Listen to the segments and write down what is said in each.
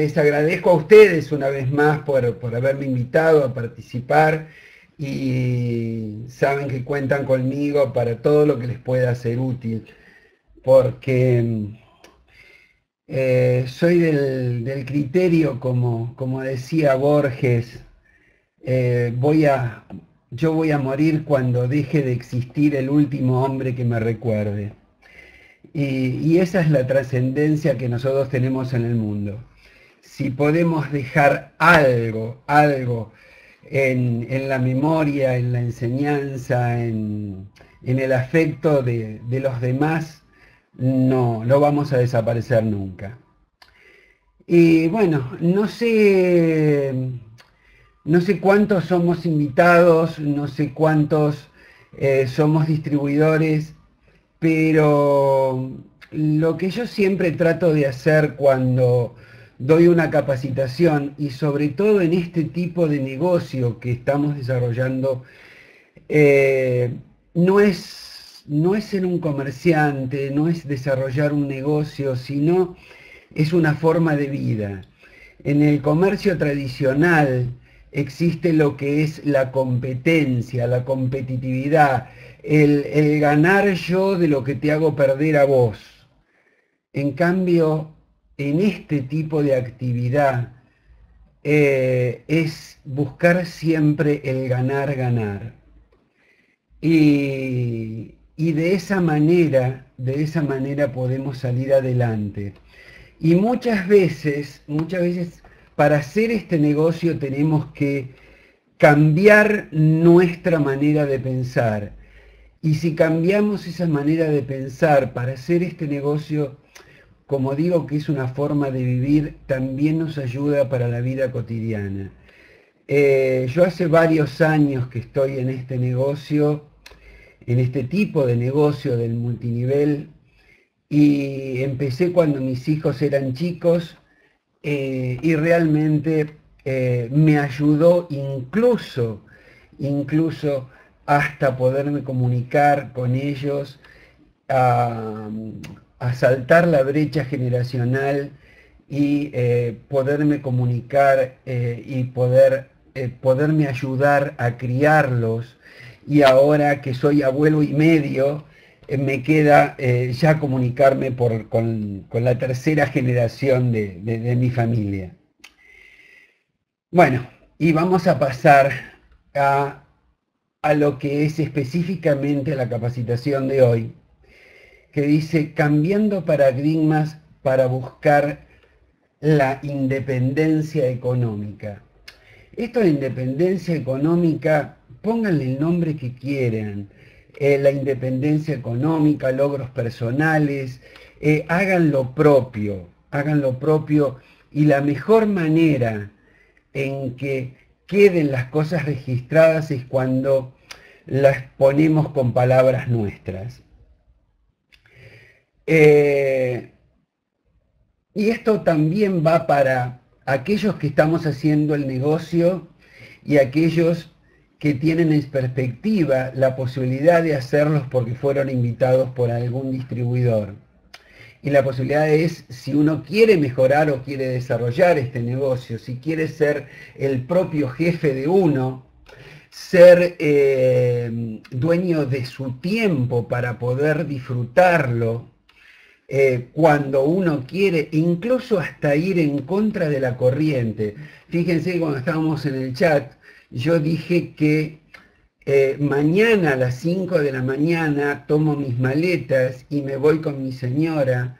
les agradezco a ustedes una vez más por haberme invitado a participar y saben que cuentan conmigo para todo lo que les pueda ser útil, porque soy del criterio, como decía Borges, eh, voy a, yo voy a morir cuando deje de existir el último hombre que me recuerde. Y esa es la trascendencia que nosotros tenemos en el mundo. Si podemos dejar algo en la memoria, en la enseñanza, en el afecto de los demás, no vamos a desaparecer nunca. Y bueno, no sé cuántos somos invitados, no sé cuántos somos distribuidores, pero lo que yo siempre trato de hacer cuando doy una capacitación, y sobre todo en este tipo de negocio que estamos desarrollando, eh, no es ser un comerciante, no es desarrollar un negocio, sino es una forma de vida. En el comercio tradicional existe lo que es la competencia, la competitividad, el ganar yo de lo que te hago perder a vos. En cambio, en este tipo de actividad es buscar siempre el ganar, ganar. Y de esa manera podemos salir adelante. Y muchas veces para hacer este negocio tenemos que cambiar nuestra manera de pensar. Y si cambiamos esa manera de pensar para hacer este negocio, como digo que es una forma de vivir, también nos ayuda para la vida cotidiana. Yo hace varios años que estoy en este negocio, en este tipo de negocio del multinivel, y empecé cuando mis hijos eran chicos, y realmente me ayudó incluso hasta poderme comunicar con ellos, a, a saltar la brecha generacional y poderme comunicar y poderme ayudar a criarlos. Y ahora que soy abuelo y medio, me queda ya comunicarme con la tercera generación de mi familia. Bueno, y vamos a pasar a, a lo que es específicamente la capacitación de hoy, que dice cambiando paradigmas para buscar la independencia económica. Esto de independencia económica, pónganle el nombre que quieran, la independencia económica, logros personales, hagan lo propio, y la mejor manera en que queden las cosas registradas es cuando las ponemos con palabras nuestras. Y esto también va para aquellos que estamos haciendo el negocio y aquellos que tienen en perspectiva la posibilidad de hacerlos porque fueron invitados por algún distribuidor. Y la posibilidad es, si uno quiere mejorar o quiere desarrollar este negocio, si quiere ser el propio jefe de uno, ser dueño de su tiempo para poder disfrutarlo, cuando uno quiere, incluso hasta ir en contra de la corriente. Fíjense, cuando estábamos en el chat, yo dije que mañana a las 5 de la mañana tomo mis maletas y me voy con mi señora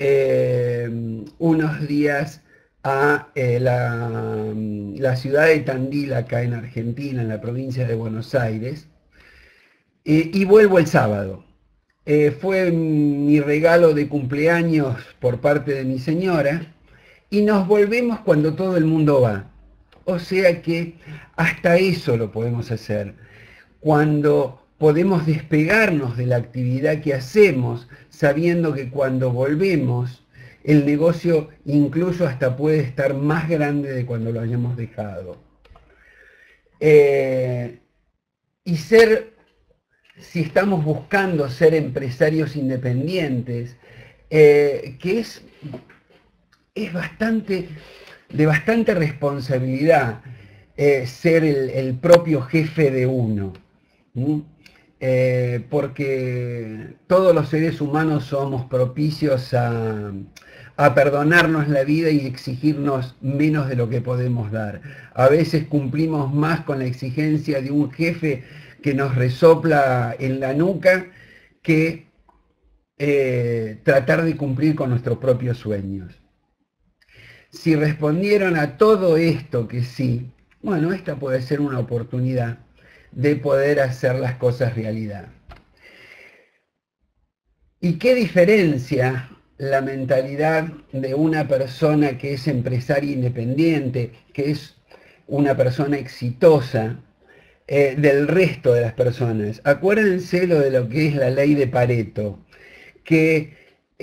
unos días a la ciudad de Tandil, acá en Argentina, en la provincia de Buenos Aires, y vuelvo el sábado. Fue mi regalo de cumpleaños por parte de mi señora, y nos volvemos cuando todo el mundo va. O sea que hasta eso lo podemos hacer. Cuando podemos despegarnos de la actividad que hacemos, sabiendo que cuando volvemos, el negocio incluso hasta puede estar más grande de cuando lo hayamos dejado. Y si estamos buscando ser empresarios independientes, que es bastante de bastante responsabilidad ser el propio jefe de uno. Porque todos los seres humanos somos propicios a perdonarnos la vida y exigirnos menos de lo que podemos dar. A veces cumplimos más con la exigencia de un jefe que nos resopla en la nuca que tratar de cumplir con nuestros propios sueños. Si respondieron a todo esto que sí, bueno, esta puede ser una oportunidad de poder hacer las cosas realidad. ¿Y qué diferencia la mentalidad de una persona que es empresaria independiente, que es una persona exitosa, del resto de las personas? Acuérdense de lo que es la ley de Pareto, que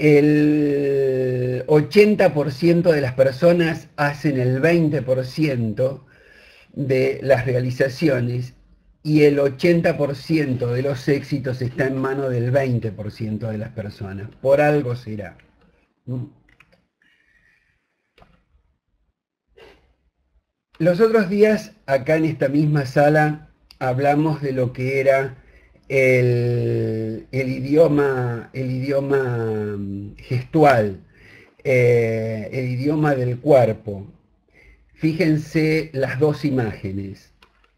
el 80% de las personas hacen el 20% de las realizaciones y el 80% de los éxitos está en manos del 20% de las personas. Por algo será. Los otros días, acá en esta misma sala, hablamos de lo que era el idioma gestual, el idioma del cuerpo. Fíjense las dos imágenes.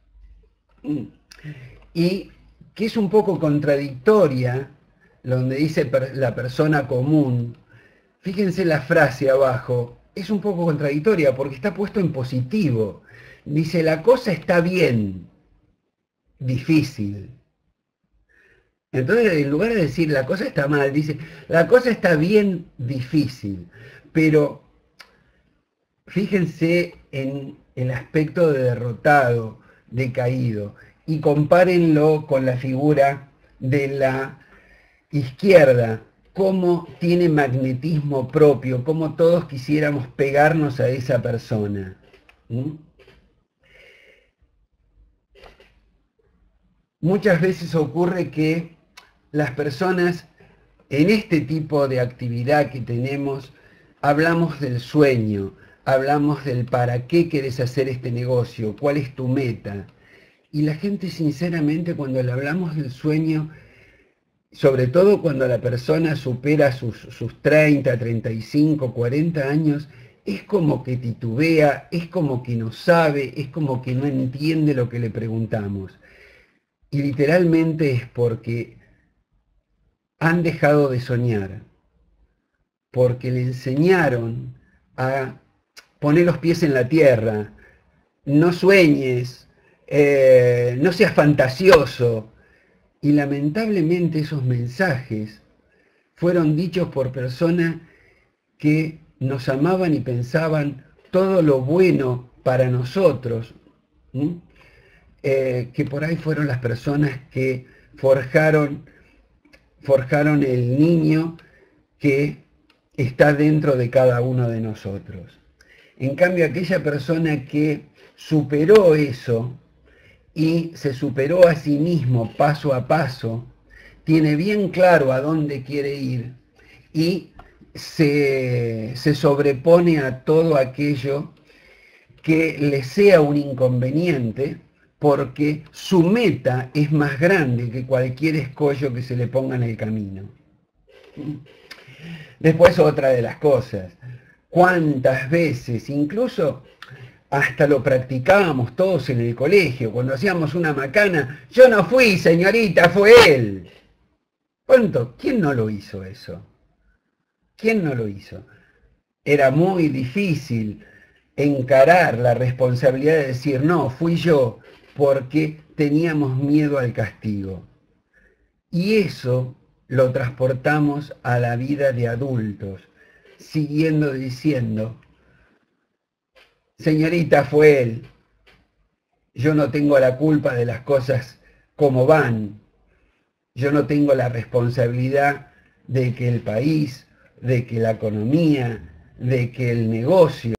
Y que es un poco contradictoria, donde dice la persona común. Fíjense la frase abajo, es un poco contradictoria porque está puesto en positivo. Dice, la cosa está bien, difícil. Entonces, en lugar de decir la cosa está mal, dice, la cosa está bien, difícil. Pero fíjense en el aspecto de derrotado, decaído, y compárenlo con la figura de la izquierda, cómo tiene magnetismo propio, cómo todos quisiéramos pegarnos a esa persona. Muchas veces ocurre que las personas en este tipo de actividad que tenemos, hablamos del sueño, hablamos del para qué querés hacer este negocio, cuál es tu meta. Y la gente, sinceramente, cuando le hablamos del sueño, sobre todo cuando la persona supera sus 30, 35, 40 años, es como que titubea, es como que no sabe, es como que no entiende lo que le preguntamos. Y literalmente es porque han dejado de soñar, porque le enseñaron a poner los pies en la tierra, no sueñes, no seas fantasioso. Y lamentablemente esos mensajes fueron dichos por personas que nos amaban y pensaban todo lo bueno para nosotros, que por ahí fueron las personas que forjaron el niño que está dentro de cada uno de nosotros. En cambio, aquella persona que superó eso y se superó a sí mismo paso a paso, tiene bien claro a dónde quiere ir y se sobrepone a todo aquello que le sea un inconveniente, porque su meta es más grande que cualquier escollo que se le ponga en el camino. Después, otra de las cosas, cuántas veces, incluso hasta lo practicábamos todos en el colegio, cuando hacíamos una macana, yo no fui, señorita, fue él. ¿Cuánto? ¿Quién no lo hizo eso? ¿Quién no lo hizo? Era muy difícil encarar la responsabilidad de decir, no, fui yo, porque teníamos miedo al castigo. Y eso lo transportamos a la vida de adultos, siguiendo diciendo, señorita, fue él, yo no tengo la culpa de las cosas como van, yo no tengo la responsabilidad de que el país, de que la economía, de que el negocio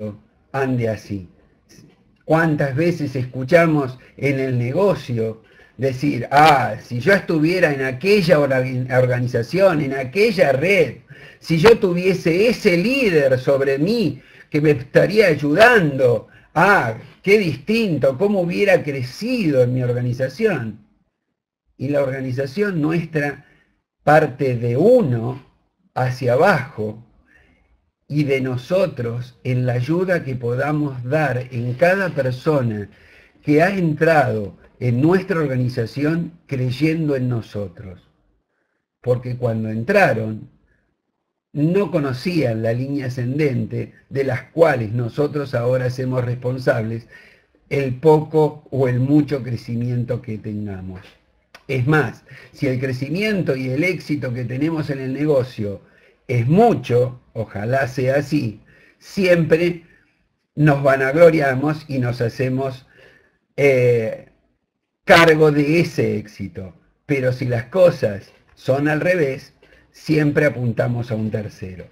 ande así. ¿Cuántas veces escuchamos en el negocio Decir, ah, si yo estuviera en aquella organización, en aquella red, si yo tuviese ese líder sobre mí que me estaría ayudando, ah, qué distinto, cómo hubiera crecido en mi organización. Y la organización nuestra parte de uno hacia abajo y de nosotros en la ayuda que podamos dar en cada persona que ha entrado en nuestra organización creyendo en nosotros. Porque cuando entraron, no conocían la línea ascendente de las cuales nosotros ahora hacemos responsables el poco o el mucho crecimiento que tengamos. Es más, si el crecimiento y el éxito que tenemos en el negocio es mucho, ojalá sea así, siempre nos vanagloriamos y nos hacemos cargo de ese éxito. Pero si las cosas son al revés, siempre apuntamos a un tercero.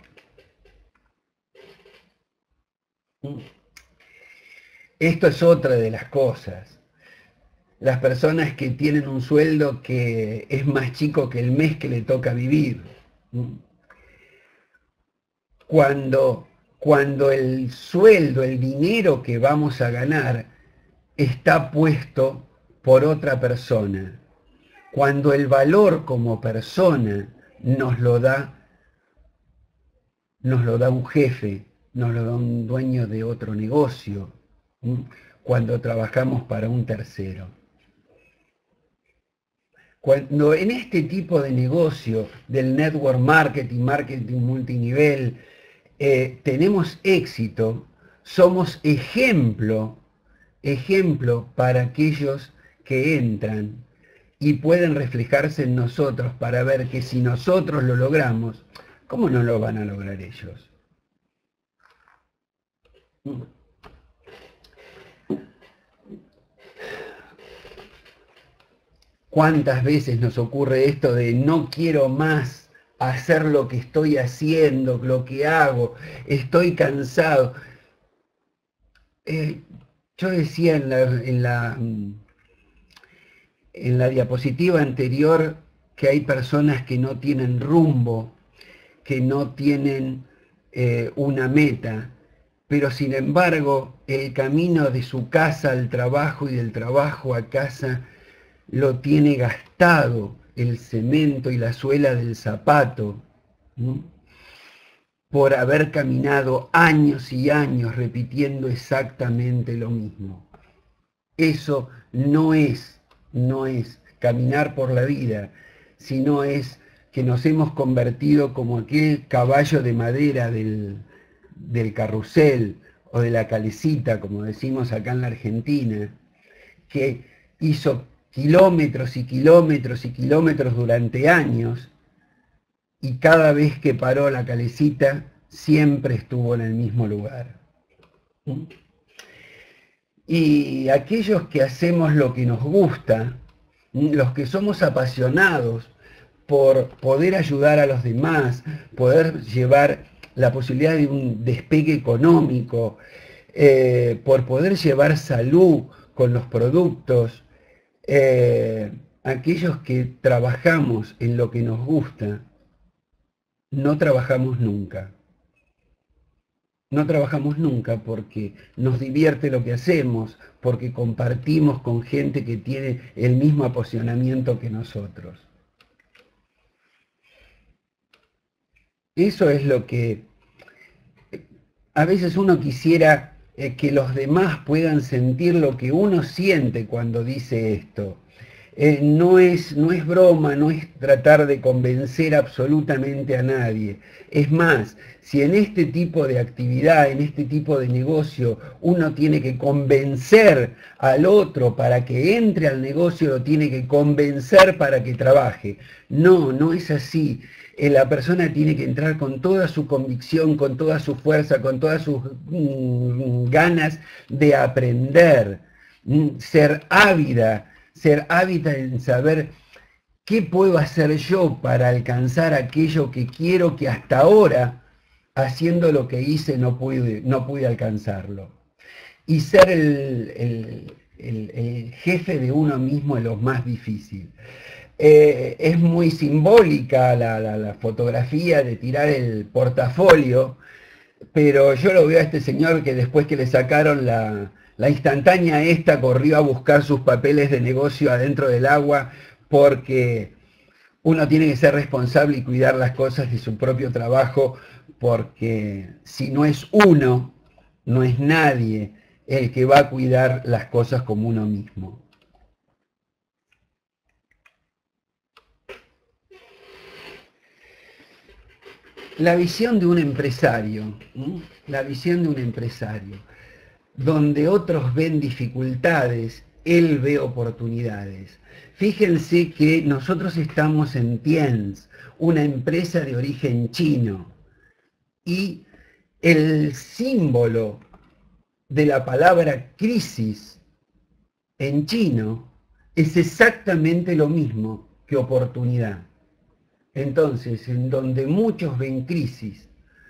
Esto es otra de las cosas. Las personas que tienen un sueldo que es más chico que el mes que le toca vivir. Cuando el sueldo, el dinero que vamos a ganar está puesto por otra persona. Cuando el valor como persona nos lo da un jefe, nos lo da un dueño de otro negocio, cuando trabajamos para un tercero. Cuando en este tipo de negocio del network marketing, marketing multinivel, tenemos éxito, somos ejemplo para aquellos que entran y pueden reflejarse en nosotros para ver que si nosotros lo logramos, ¿cómo no lo van a lograr ellos? ¿Cuántas veces nos ocurre esto de no quiero más hacer lo que estoy haciendo, lo que hago, estoy cansado? Yo decía en la diapositiva anterior que hay personas que no tienen rumbo, que no tienen una meta, pero sin embargo el camino de su casa al trabajo y del trabajo a casa lo tiene gastado el cemento y la suela del zapato, ¿no? Por haber caminado años y años repitiendo exactamente lo mismo. Eso no es caminar por la vida, sino es que nos hemos convertido como aquel caballo de madera del carrusel o de la calecita, como decimos acá en la Argentina, que hizo kilómetros y kilómetros y kilómetros durante años, y cada vez que paró la calecita siempre estuvo en el mismo lugar. Y aquellos que hacemos lo que nos gusta, los que somos apasionados por poder ayudar a los demás, poder llevar la posibilidad de un despegue económico, por poder llevar salud con los productos, aquellos que trabajamos en lo que nos gusta, no trabajamos nunca. No trabajamos nunca porque nos divierte lo que hacemos, porque compartimos con gente que tiene el mismo apasionamiento que nosotros. Eso es lo que a veces uno quisiera que los demás puedan sentir lo que uno siente cuando dice esto. No es broma, no es tratar de convencer absolutamente a nadie. Es más, si en este tipo de actividad, en este tipo de negocio, uno tiene que convencer al otro para que entre al negocio, lo tiene que convencer para que trabaje. No es así. La persona tiene que entrar con toda su convicción, con toda su fuerza, con todas sus ganas de aprender, ser ávida en saber qué puedo hacer yo para alcanzar aquello que quiero, que hasta ahora, haciendo lo que hice, no pude alcanzarlo. Y ser el jefe de uno mismo es lo más difícil. Es muy simbólica la fotografía de tirar el portafolio, pero yo lo veo a este señor que después que le sacaron la instantánea esta, corrió a buscar sus papeles de negocio adentro del agua, porque uno tiene que ser responsable y cuidar las cosas de su propio trabajo, porque si no es uno, no es nadie el que va a cuidar las cosas como uno mismo. La visión de un empresario, la visión de un empresario, donde otros ven dificultades, él ve oportunidades. Fíjense que nosotros estamos en Tienz, una empresa de origen chino, y el símbolo de la palabra crisis en chino es exactamente lo mismo que oportunidad. Entonces, en donde muchos ven crisis,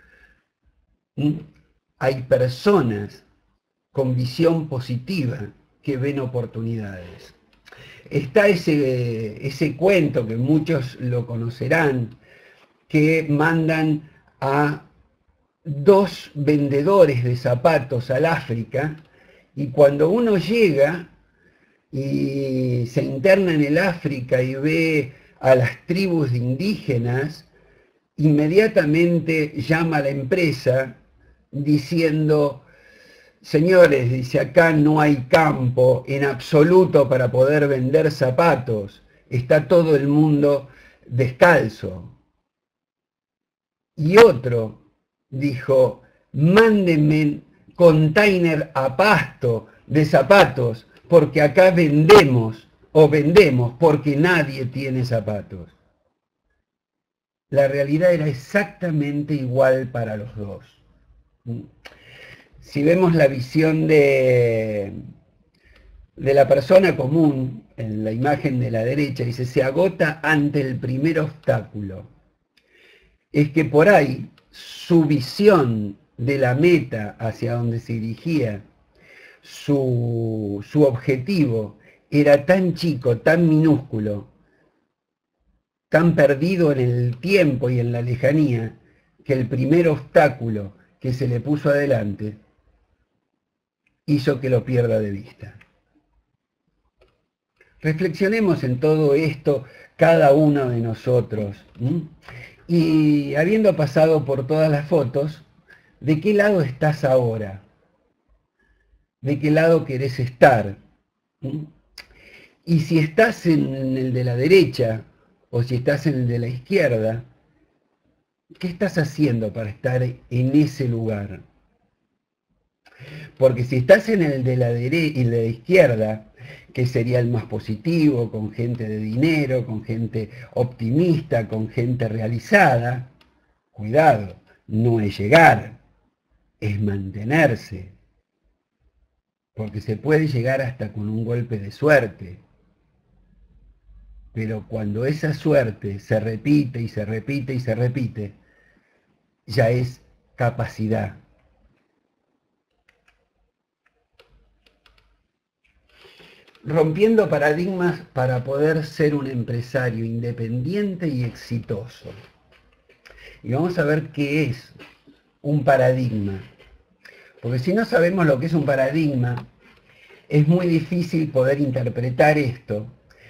hay personas con visión positiva que ven oportunidades. Está ese cuento que muchos lo conocerán, que mandan a 2 vendedores de zapatos al África, y cuando uno llega y se interna en el África y ve a las tribus de indígenas, inmediatamente llama a la empresa diciendo: señores, dice, acá no hay campo en absoluto para poder vender zapatos, está todo el mundo descalzo. Y otro dijo: mándenme container a Pasto de zapatos, porque acá vendemos porque nadie tiene zapatos. La realidad era exactamente igual para los dos. Si vemos la visión de la persona común, en la imagen de la derecha, dice, se agota ante el primer obstáculo. Es que por ahí su visión de la meta hacia donde se dirigía, su objetivo, era tan chico, tan minúsculo, tan perdido en el tiempo y en la lejanía, que el primer obstáculo que se le puso adelante hizo que lo pierda de vista. Reflexionemos en todo esto cada uno de nosotros. Y habiendo pasado por todas las fotos, ¿de qué lado estás ahora? ¿De qué lado querés estar? Y si estás en el de la derecha o si estás en el de la izquierda, ¿qué estás haciendo para estar en ese lugar? Porque si estás en el de la derecha y la izquierda, que sería el más positivo, con gente de dinero, con gente optimista, con gente realizada, cuidado, no es llegar, es mantenerse. Porque se puede llegar hasta con un golpe de suerte. Pero cuando esa suerte se repite y se repite y se repite, ya es capacidad. Rompiendo paradigmas para poder ser un empresario independiente y exitoso. Y vamos a ver qué es un paradigma. Porque si no sabemos lo que es un paradigma, es muy difícil poder interpretar esto.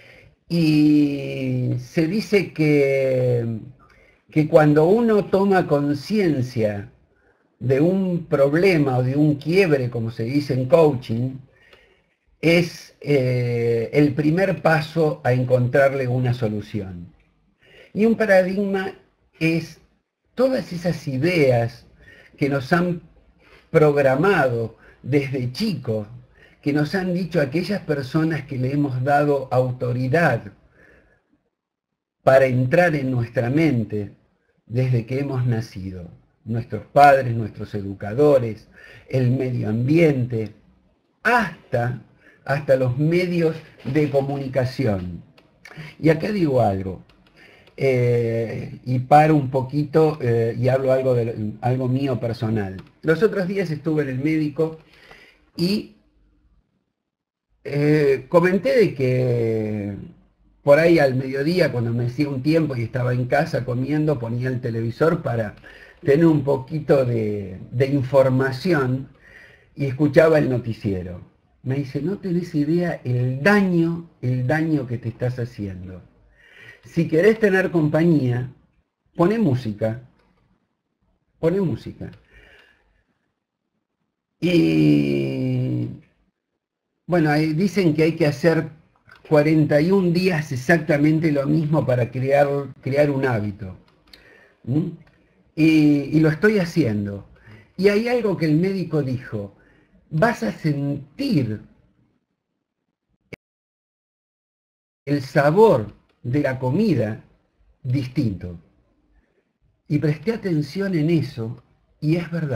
Y se dice que cuando uno toma conciencia de un problema o de un quiebre, como se dice en coaching, es el primer paso a encontrarle una solución. Y un paradigma es todas esas ideas que nos han programado desde chicos, que nos han dicho aquellas personas que le hemos dado autoridad para entrar en nuestra mente desde que hemos nacido. Nuestros padres, nuestros educadores, el medio ambiente, hasta los medios de comunicación. Y acá digo algo, y paro un poquito y hablo algo mío personal. Los otros días estuve en el médico y Comenté de que por ahí al mediodía, cuando me hacía un tiempo y estaba en casa comiendo, ponía el televisor para tener un poquito de información y escuchaba el noticiero. Me dice, no tenés idea el daño que te estás haciendo. Si querés tener compañía, poné música, poné música. Y bueno, ahí dicen que hay que hacer 41 días exactamente lo mismo para crear un hábito. ¿Mm? Y lo estoy haciendo. Y hay algo que el médico dijo, vas a sentir el sabor de la comida distinto. Y presté atención en eso y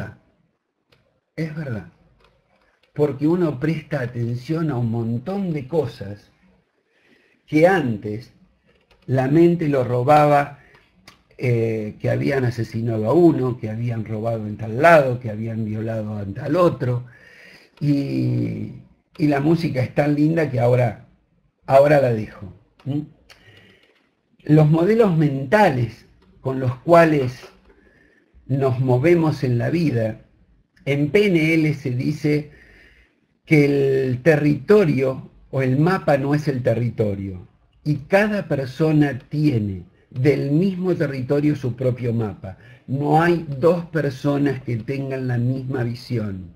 es verdad, porque uno presta atención a un montón de cosas que antes la mente lo robaba, que habían asesinado a uno, que habían robado en tal lado, que habían violado a tal otro, y, y la música es tan linda que ahora la dejo. ¿Mm? Los modelos mentales con los cuales nos movemos en la vida, en PNL se dice que el territorio o el mapa no es el territorio, y cada persona tiene del mismo territorio su propio mapa. No hay dos personas que tengan la misma visión.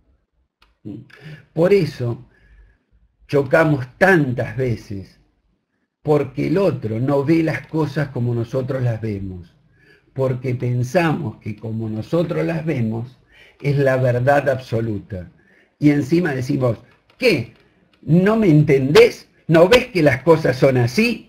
Por eso chocamos tantas veces, porque el otro no ve las cosas como nosotros las vemos, porque pensamos que como nosotros las vemos es la verdad absoluta. Y encima decimos, ¿qué? ¿No me entendés? ¿No ves que las cosas son así?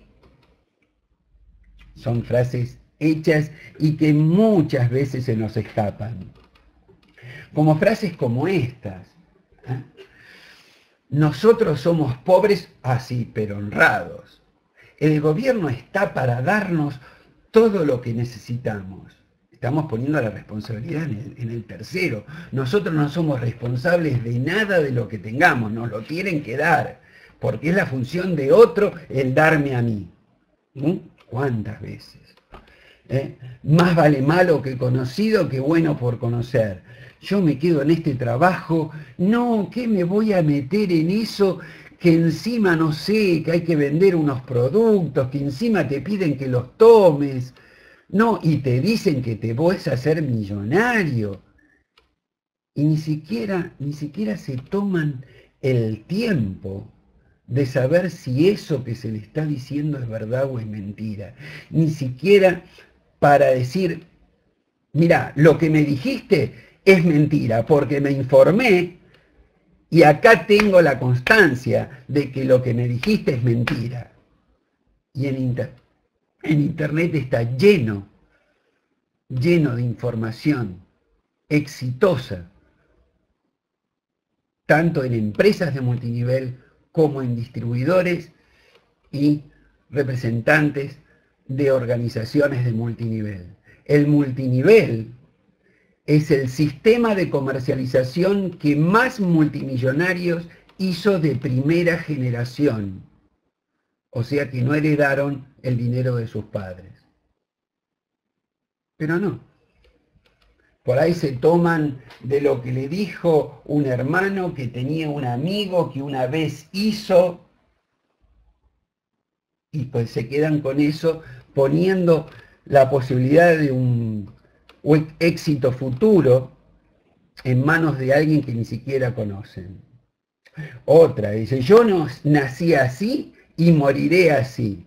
Son frases hechas y que muchas veces se nos escapan. Como frases como estas. ¿Eh? Nosotros somos pobres así, pero honrados. El gobierno está para darnos todo lo que necesitamos. Estamos poniendo la responsabilidad en el tercero. Nosotros no somos responsables de nada de lo que tengamos, nos lo tienen que dar, porque es la función de otro el darme a mí. ¿Cuántas veces? Más vale malo que conocido que bueno por conocer. Yo me quedo en este trabajo, no, ¿qué me voy a meter en eso? Que encima no sé, que hay que vender unos productos, que encima te piden que los tomes, no, y te dicen que te vas a hacer millonario. Y ni siquiera se toman el tiempo de saber si eso que se le está diciendo es verdad o es mentira. Ni siquiera para decir, mira, lo que me dijiste es mentira, porque me informé y acá tengo la constancia de que lo que me dijiste es mentira. Y en Internet está lleno de información exitosa, tanto en empresas de multinivel como en distribuidores y representantes de organizaciones de multinivel. El multinivel es el sistema de comercialización que más multimillonarios hizo de primera generación, o sea que no heredaron el dinero de sus padres. Pero no. Por ahí se toman de lo que le dijo un hermano que tenía un amigo que una vez hizo, y pues se quedan con eso, poniendo la posibilidad de un éxito futuro en manos de alguien que ni siquiera conocen. Otra dice, yo no nací así y moriré así.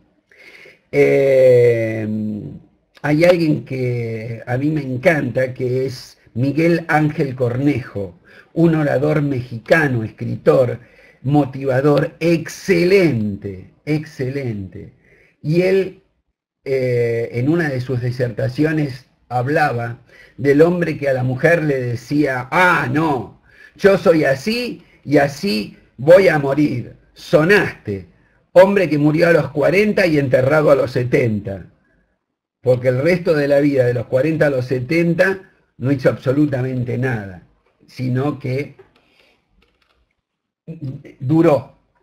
Hay alguien que a mí me encanta, que es Miguel Ángel Cornejo, un orador mexicano, escritor, motivador, excelente, excelente. Y él, en una de sus disertaciones, hablaba del hombre que a la mujer le decía, ah, no, yo soy así y así voy a morir. Sonaste, hombre que murió a los 40 y enterrado a los 70, porque el resto de la vida, de los 40 a los 70, no hizo absolutamente nada, sino que duró.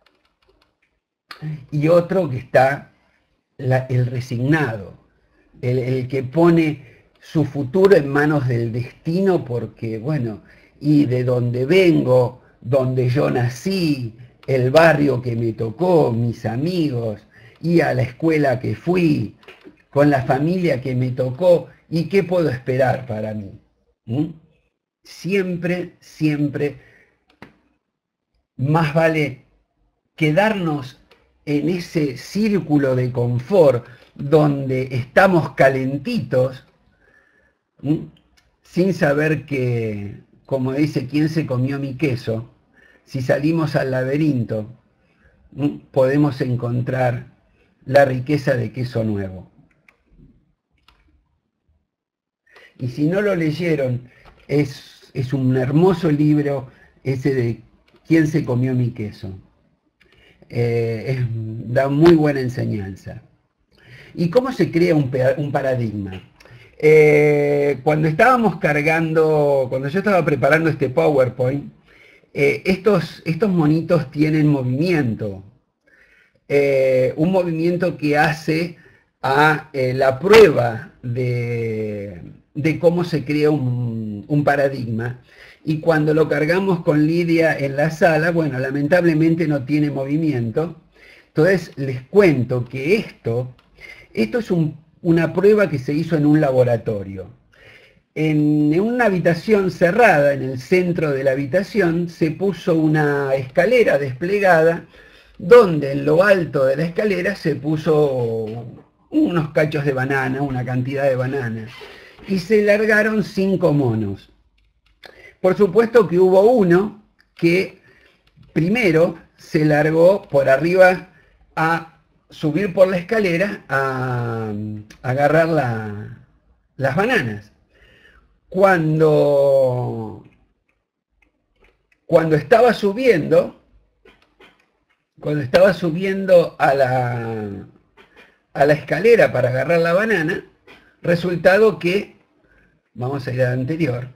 y otro que está el resignado, el que pone su futuro en manos del destino porque, bueno, y de donde vengo, donde yo nací, el barrio que me tocó, mis amigos, y a la escuela que fui, con la familia que me tocó, ¿y qué puedo esperar para mí? ¿Mm? Siempre, siempre más vale quedarnos en ese círculo de confort donde estamos calentitos, ¿m? Sin saber que, como dice, ¿quién se comió mi queso? Si salimos al laberinto, podemos encontrar la riqueza de queso nuevo. Y si no lo leyeron, es un hermoso libro ese de ¿Quién se comió mi queso? Da muy buena enseñanza. ¿Y cómo se crea un paradigma? Cuando estábamos cargando, cuando yo estaba preparando este PowerPoint, estos monitos tienen movimiento, un movimiento que hace a la prueba de cómo se crea un paradigma. Y cuando lo cargamos con Lidia en la sala, bueno, lamentablemente no tiene movimiento. Entonces les cuento que esto es una prueba que se hizo en un laboratorio. En una habitación cerrada, en el centro de la habitación, se puso una escalera desplegada, donde en lo alto de la escalera se puso unos cachos de banana, una cantidad de bananas, y se largaron 5 monos. Por supuesto que hubo uno que primero se largó por arriba a subir por la escalera a agarrar las bananas. Cuando estaba subiendo a la escalera para agarrar la banana, resultado que, vamos a ir al anterior,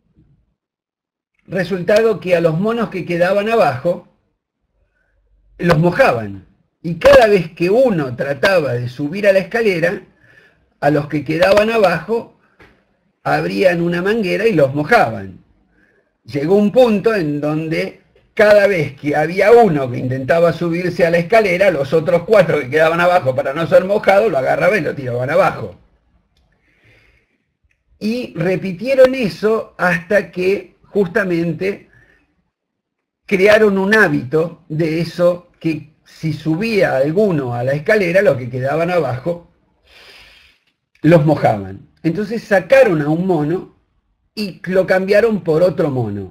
resultado que a los monos que quedaban abajo los mojaban. Y cada vez que uno trataba de subir a la escalera, a los que quedaban abajo abrían una manguera y los mojaban. Llegó un punto en donde cada vez que había uno que intentaba subirse a la escalera, los otros 4 que quedaban abajo para no ser mojados lo agarraban y lo tiraban abajo. Y repitieron eso hasta que justamente crearon un hábito de eso, que si subía alguno a la escalera, los que quedaban abajo los mojaban. Entonces sacaron a un mono y lo cambiaron por otro mono.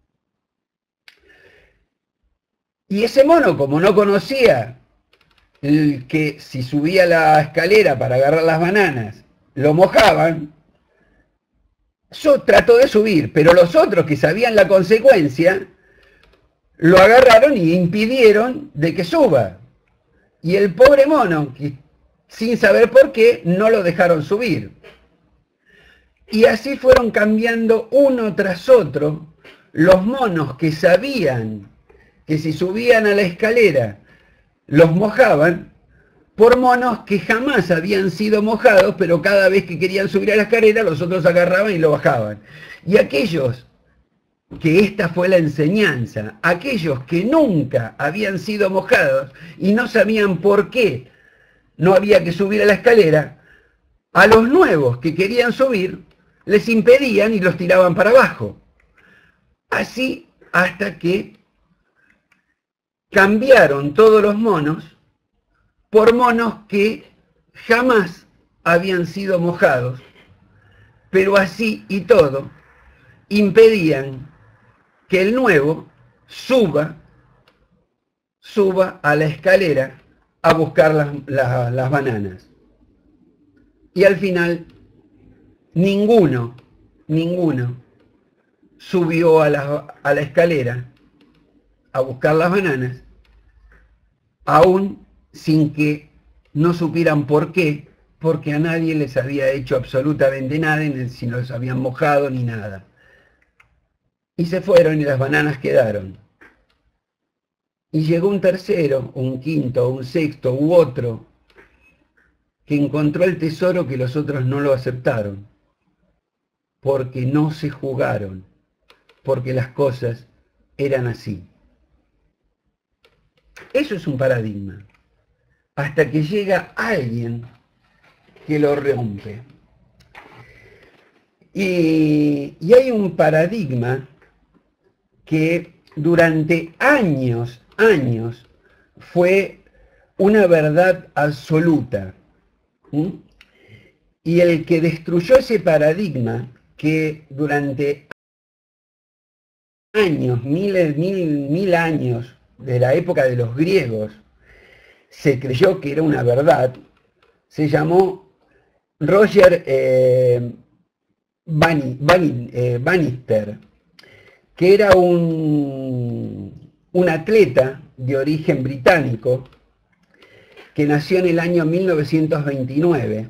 Y ese mono, como no conocía que si subía la escalera para agarrar las bananas, lo mojaban, yo trató de subir, pero los otros que sabían la consecuencia, lo agarraron y impidieron de que suba. Y el pobre mono, que sin saber por qué, no lo dejaron subir. Y así fueron cambiando uno tras otro los monos que sabían que si subían a la escalera los mojaban, por monos que jamás habían sido mojados, pero cada vez que querían subir a la escalera los otros agarraban y lo bajaban. Y aquellos que esta fue la enseñanza, aquellos que nunca habían sido mojados y no sabían por qué no había que subir a la escalera, a los nuevos que querían subir les impedían y los tiraban para abajo. Así hasta que cambiaron todos los monos por monos que jamás habían sido mojados, pero así y todo impedían que el nuevo suba a la escalera a buscar las bananas. Y al final ninguno subió a la escalera a buscar las bananas, aún sin que no supieran por qué, porque a nadie les había hecho absolutamente nada, si los habían mojado ni nada. Y se fueron y las bananas quedaron. Y llegó un tercero, un quinto, un sexto u otro, que encontró el tesoro que los otros no lo aceptaron, porque no se jugaron, porque las cosas eran así. Eso es un paradigma, hasta que llega alguien que lo rompe. Y hay un paradigma que durante años fue una verdad absoluta. Y el que destruyó ese paradigma, que durante años, mil años, de la época de los griegos, se creyó que era una verdad, se llamó Roger Bannister, que era un atleta de origen británico que nació en el año 1929,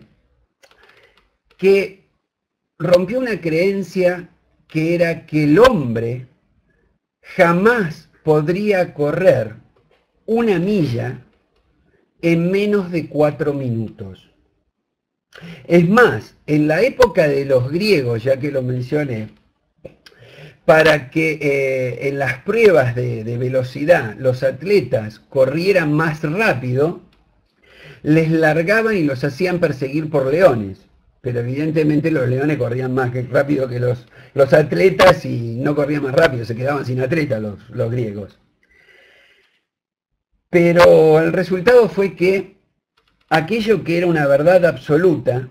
que rompió una creencia que era que el hombre jamás podría correr una milla en menos de 4 minutos. Es más, en la época de los griegos, ya que lo mencioné, para que en las pruebas de velocidad los atletas corrieran más rápido, les largaban y los hacían perseguir por leones. Pero evidentemente los leones corrían más rápido que los atletas y no corrían más rápido, se quedaban sin atletas los griegos. Pero el resultado fue que aquello que era una verdad absoluta,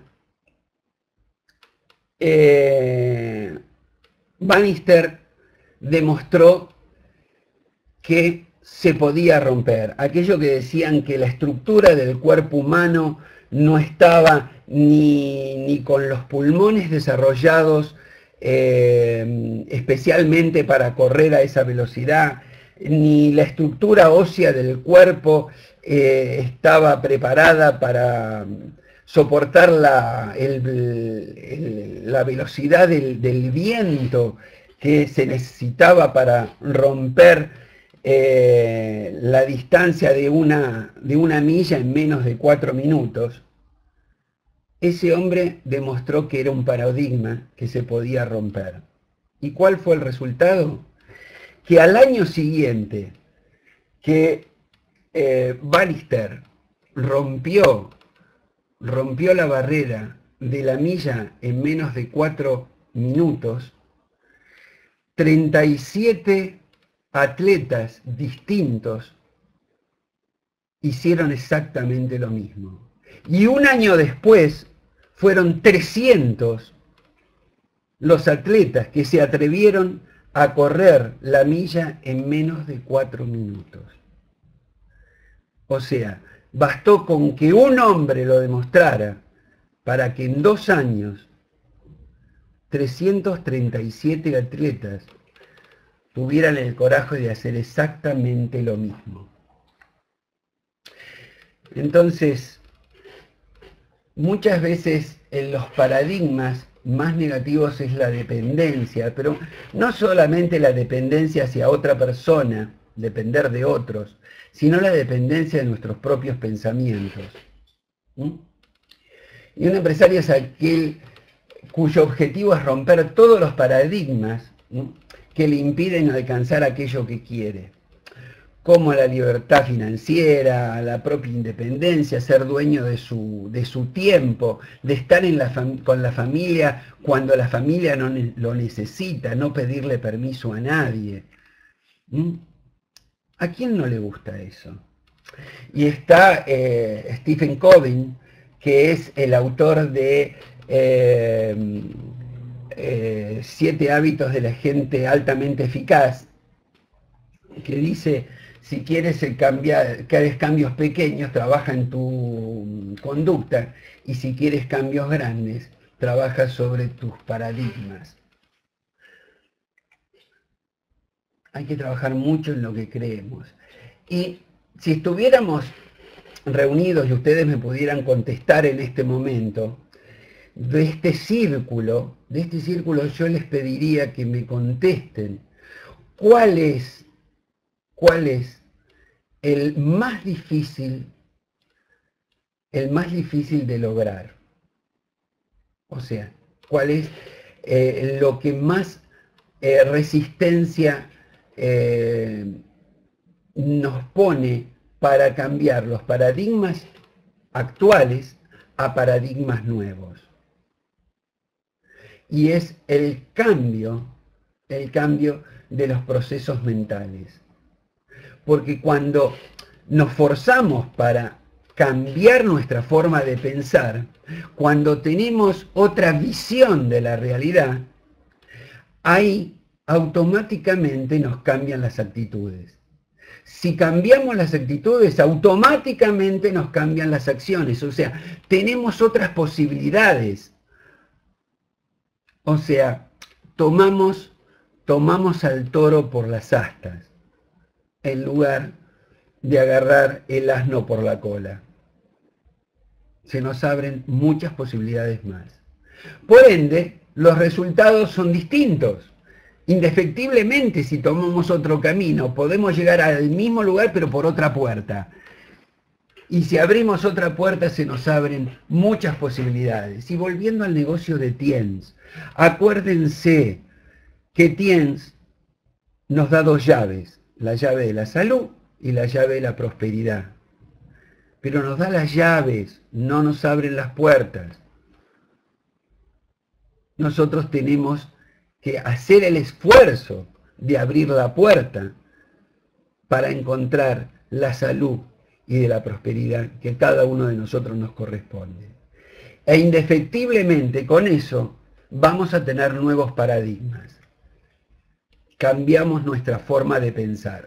Bannister demostró que se podía romper. Aquello que decían que la estructura del cuerpo humano no estaba ni con los pulmones desarrollados especialmente para correr a esa velocidad, ni la estructura ósea del cuerpo estaba preparada para soportar la velocidad del viento que se necesitaba para romper la distancia de una milla en menos de 4 minutos. Ese hombre demostró que era un paradigma que se podía romper. ¿Y cuál fue el resultado? Que al año siguiente que Bannister rompió la barrera de la milla en menos de 4 minutos, 37 atletas distintos hicieron exactamente lo mismo. Y un año después fueron 300 los atletas que se atrevieron a correr la milla en menos de 4 minutos. O sea, bastó con que un hombre lo demostrara para que en 2 años 337 atletas tuvieran el coraje de hacer exactamente lo mismo. Entonces, muchas veces en los paradigmas más negativos es la dependencia, pero no solamente la dependencia hacia otra persona, depender de otros, sino la dependencia de nuestros propios pensamientos. Y un empresario es aquel cuyo objetivo es romper todos los paradigmas que le impiden alcanzar aquello que quiere, como la libertad financiera, la propia independencia, ser dueño de su tiempo, de estar con la familia cuando la familia no lo necesita, no pedirle permiso a nadie. ¿A quién no le gusta eso? Y está Stephen Covey, que es el autor de 7 hábitos de la gente altamente eficaz, que dice: si quieres cambios pequeños, trabaja en tu conducta, y si quieres cambios grandes, trabaja sobre tus paradigmas. Hay que trabajar mucho en lo que creemos. Y si estuviéramos reunidos y ustedes me pudieran contestar en este momento, de este círculo yo les pediría que me contesten cuál es el más difícil de lograr. O sea, ¿cuál es lo que más resistencia nos pone para cambiar los paradigmas actuales a paradigmas nuevos? Y es el cambio de los procesos mentales. Porque cuando nos forzamos para cambiar nuestra forma de pensar, cuando tenemos otra visión de la realidad, ahí automáticamente nos cambian las actitudes. Si cambiamos las actitudes, automáticamente nos cambian las acciones. O sea, tenemos otras posibilidades. O sea, tomamos al toro por las astas, en lugar de agarrar el asno por la cola. Se nos abren muchas posibilidades más. Por ende, los resultados son distintos. Indefectiblemente, si tomamos otro camino, podemos llegar al mismo lugar, pero por otra puerta. Y si abrimos otra puerta, se nos abren muchas posibilidades. Y volviendo al negocio de Tienz, acuérdense que Tienz nos da dos llaves, la llave de la salud y la llave de la prosperidad. Pero nos da las llaves, no nos abren las puertas. Nosotros tenemos que hacer el esfuerzo de abrir la puerta para encontrar la salud y de la prosperidad que cada uno de nosotros nos corresponde. E indefectiblemente con eso vamos a tener nuevos paradigmas. Cambiamos nuestra forma de pensar.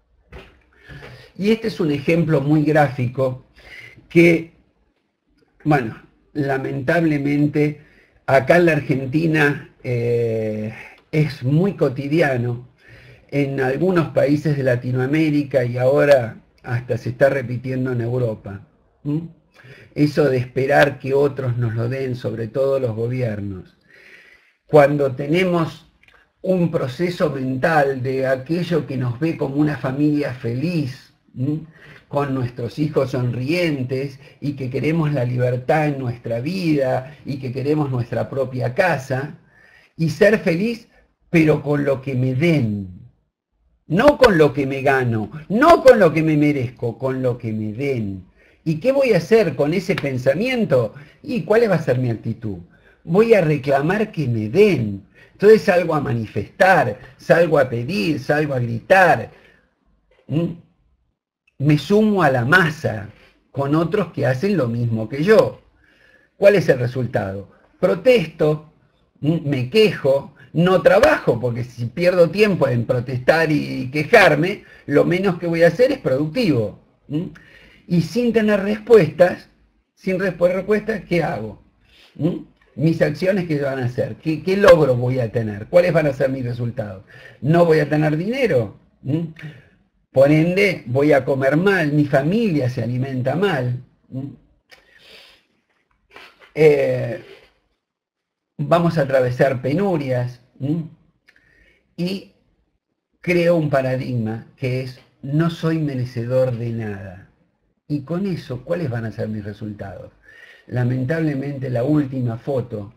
Y este es un ejemplo muy gráfico que, bueno, lamentablemente acá en la Argentina es muy cotidiano, en algunos países de Latinoamérica y ahora hasta se está repitiendo en Europa. Eso de esperar que otros nos lo den, sobre todo los gobiernos. Cuando tenemos un proceso mental de aquello que nos ve como una familia feliz, con nuestros hijos sonrientes y que queremos la libertad en nuestra vida y que queremos nuestra propia casa y ser feliz, pero con lo que me den, no con lo que me gano, no con lo que me merezco, con lo que me den. ¿Y qué voy a hacer con ese pensamiento? ¿Y cuál va a ser mi actitud? Voy a reclamar que me den. Entonces salgo a manifestar, salgo a pedir, salgo a gritar. Me sumo a la masa con otros que hacen lo mismo que yo. ¿Cuál es el resultado? Protesto, me quejo, no trabajo, porque si pierdo tiempo en protestar y quejarme, lo menos que voy a hacer es productivo. Y sin tener respuestas, ¿qué hago? Mis acciones, ¿qué van a hacer? ¿Qué logro voy a tener? ¿Cuáles van a ser mis resultados? No voy a tener dinero. Por ende, voy a comer mal, mi familia se alimenta mal. Vamos a atravesar penurias. Y creo un paradigma que es, no soy merecedor de nada. Y con eso, ¿cuáles van a ser mis resultados? Lamentablemente la última foto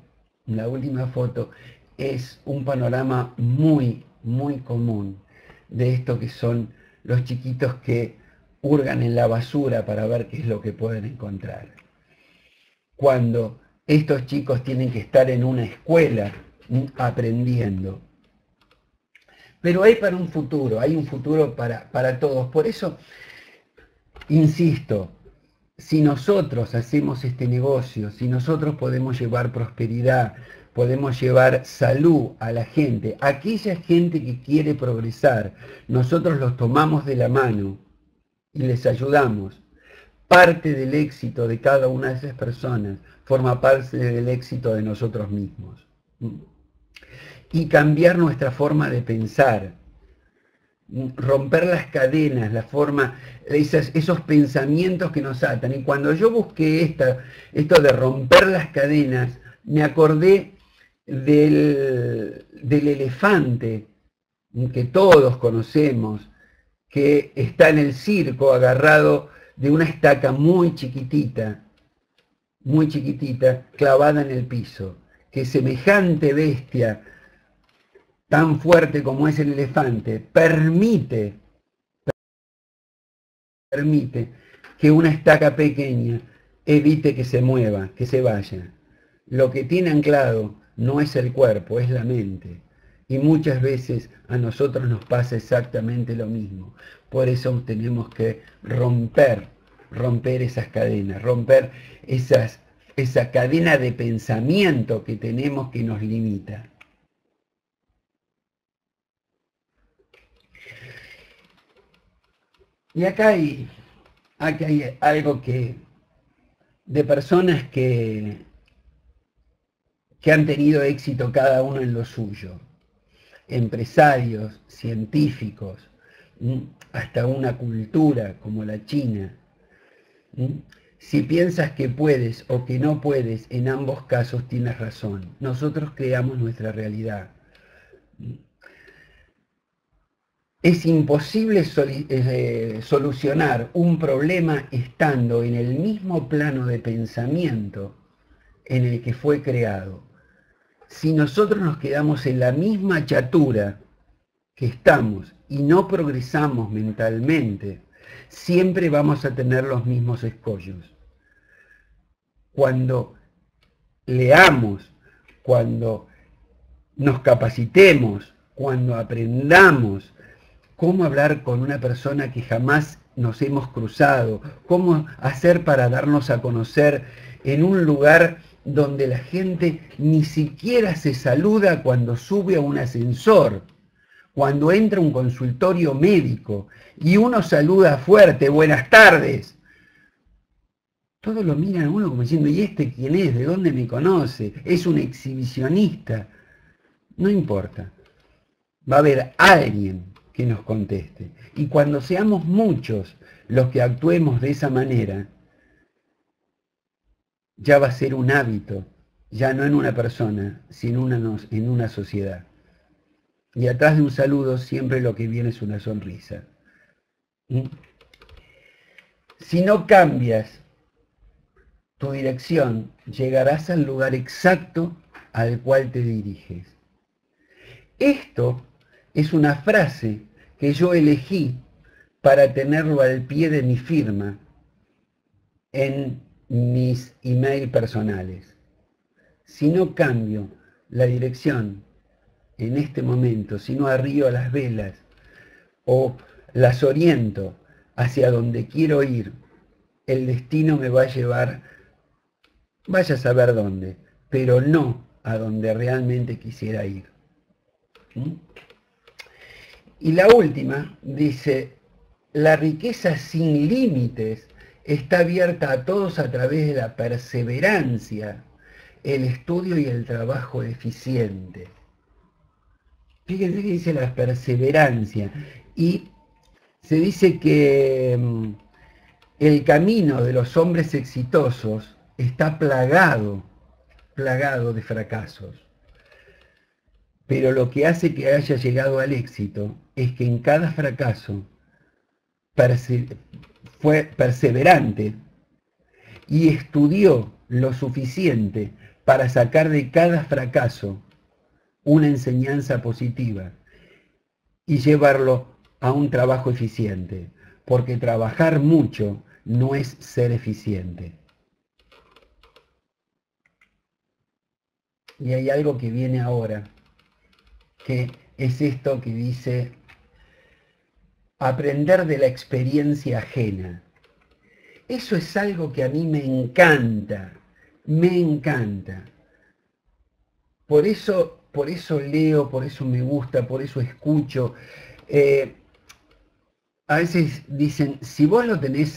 es un panorama muy, muy común de esto que son los chiquitos que hurgan en la basura para ver qué es lo que pueden encontrar. Cuando estos chicos tienen que estar en una escuela aprendiendo. Pero hay un futuro para todos. Por eso, insisto, si nosotros hacemos este negocio, si nosotros podemos llevar prosperidad, podemos llevar salud a la gente, aquella gente que quiere progresar, nosotros los tomamos de la mano y les ayudamos. Parte del éxito de cada una de esas personas forma parte del éxito de nosotros mismos. Y cambiar nuestra forma de pensar, romper las cadenas, esos pensamientos que nos atan. Y cuando yo busqué esto de romper las cadenas, me acordé del elefante que todos conocemos, que está en el circo agarrado de una estaca muy chiquitita, clavada en el piso, que semejante bestia, tan fuerte como es el elefante, permite que una estaca pequeña evite que se mueva, que se vaya. Lo que tiene anclado no es el cuerpo, es la mente. Y muchas veces a nosotros nos pasa exactamente lo mismo. Por eso tenemos que romper esas cadenas, romper esa cadena de pensamiento que tenemos que nos limita. Y acá hay algo de personas que han tenido éxito cada uno en lo suyo. Empresarios, científicos, hasta una cultura como la China. Si piensas que puedes o que no puedes, en ambos casos tienes razón. Nosotros creamos nuestra realidad. Es imposible solucionar un problema estando en el mismo plano de pensamiento en el que fue creado. Si nosotros nos quedamos en la misma chatura que estamos y no progresamos mentalmente, siempre vamos a tener los mismos escollos. Cuando leamos, cuando nos capacitemos, cuando aprendamos cómo hablar con una persona que jamás nos hemos cruzado, cómo hacer para darnos a conocer en un lugar donde la gente ni siquiera se saluda cuando sube a un ascensor, cuando entra a un consultorio médico y uno saluda fuerte, buenas tardes. Todos lo miran a uno como diciendo, ¿y este quién es? ¿De dónde me conoce? ¿Es un exhibicionista? No importa. Va a haber alguien que nos conteste. Y cuando seamos muchos los que actuemos de esa manera, ya va a ser un hábito, ya no en una persona, sino en una sociedad. Y atrás de un saludo siempre lo que viene es una sonrisa. Si no cambias tu dirección, llegarás al lugar exacto al cual te diriges. Esto es una frase que yo elegí para tenerlo al pie de mi firma en mis emails personales. Si no cambio la dirección en este momento, si no arrío las velas o las oriento hacia donde quiero ir, el destino me va a llevar, vaya a saber dónde, pero no a donde realmente quisiera ir. Y la última dice, la riqueza sin límites está abierta a todos a través de la perseverancia, el estudio y el trabajo eficiente. Fíjense que dice la perseverancia. Y se dice que el camino de los hombres exitosos está plagado de fracasos. Pero lo que hace que haya llegado al éxito es que en cada fracaso fue perseverante y estudió lo suficiente para sacar de cada fracaso una enseñanza positiva y llevarlo a un trabajo eficiente, porque trabajar mucho no es ser eficiente. Y hay algo que viene ahora, que es esto que dice, aprender de la experiencia ajena. Eso es algo que a mí me encanta, me encanta. Por eso leo, por eso me gusta, por eso escucho. A veces dicen, si vos lo tenés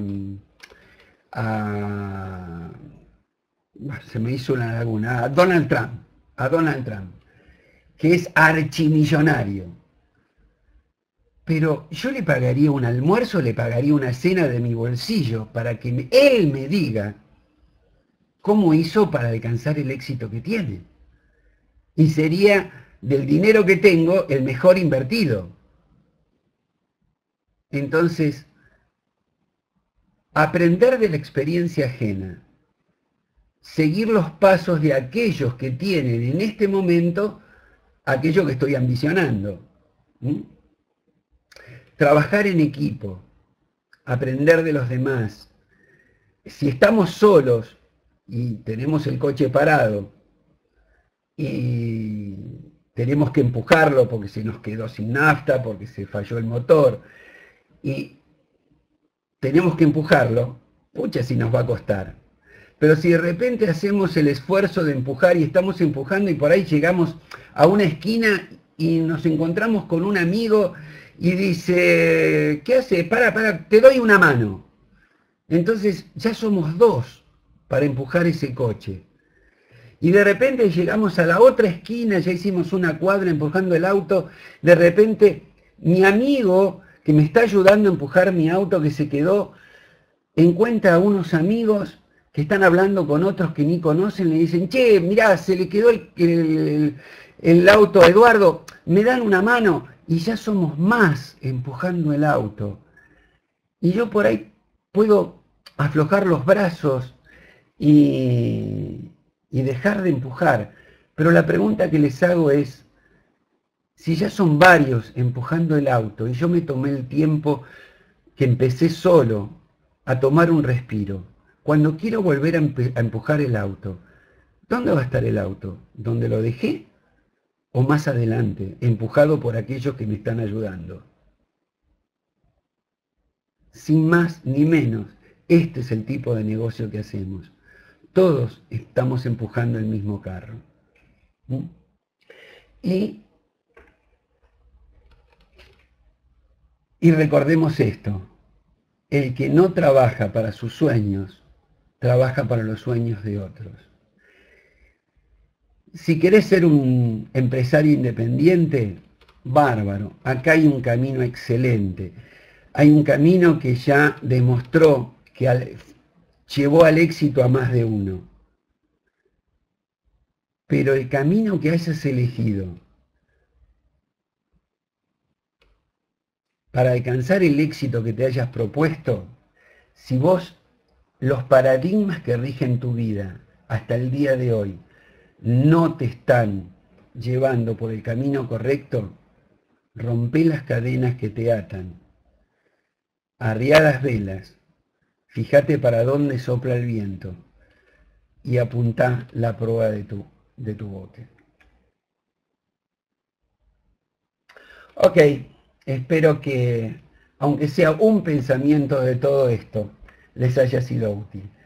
se me hizo una laguna, a Donald Trump, que es archimillonario. Pero yo le pagaría un almuerzo, le pagaría una cena de mi bolsillo para que él me diga cómo hizo para alcanzar el éxito que tiene. Y sería del dinero que tengo el mejor invertido. Entonces, aprender de la experiencia ajena, seguir los pasos de aquellos que tienen en este momento aquello que estoy ambicionando. ¿Mm? Trabajar en equipo, aprender de los demás. Si estamos solos y tenemos el coche parado y tenemos que empujarlo porque se nos quedó sin nafta, porque se falló el motor, y tenemos que empujarlo, pucha si nos va a costar. Pero si de repente hacemos el esfuerzo de empujar y estamos empujando y por ahí llegamos a una esquina y nos encontramos con un amigo y dice, ¿qué hace? Para, te doy una mano. Entonces ya somos dos para empujar ese coche. Y de repente llegamos a la otra esquina, ya hicimos una cuadra empujando el auto, de repente mi amigo que me está ayudando a empujar mi auto que se quedó, encuentra a unos amigos que están hablando con otros que ni conocen, le dicen, che, mirá, se le quedó el auto a Eduardo, me dan una mano, y ya somos más empujando el auto. Y yo por ahí puedo aflojar los brazos y dejar de empujar. Pero la pregunta que les hago es, si ya son varios empujando el auto y yo me tomé el tiempo que empecé solo a tomar un respiro, cuando quiero volver a empujar el auto, ¿dónde va a estar el auto? ¿Dónde lo dejé? ¿O más adelante, empujado por aquellos que me están ayudando? Sin más ni menos, este es el tipo de negocio que hacemos. Todos estamos empujando el mismo carro. ¿Mm? Y recordemos esto, el que no trabaja para sus sueños, trabaja para los sueños de otros. Si querés ser un empresario independiente, bárbaro, acá hay un camino excelente. Hay un camino que ya demostró que llevó al éxito a más de uno. Pero el camino que hayas elegido para alcanzar el éxito que te hayas propuesto, si vos los paradigmas que rigen tu vida hasta el día de hoy no te están llevando por el camino correcto, rompé las cadenas que te atan, arriá las velas, fíjate para dónde sopla el viento y apuntá la proa de tu bote. Ok, espero que, aunque sea un pensamiento de todo esto, les haya sido útil.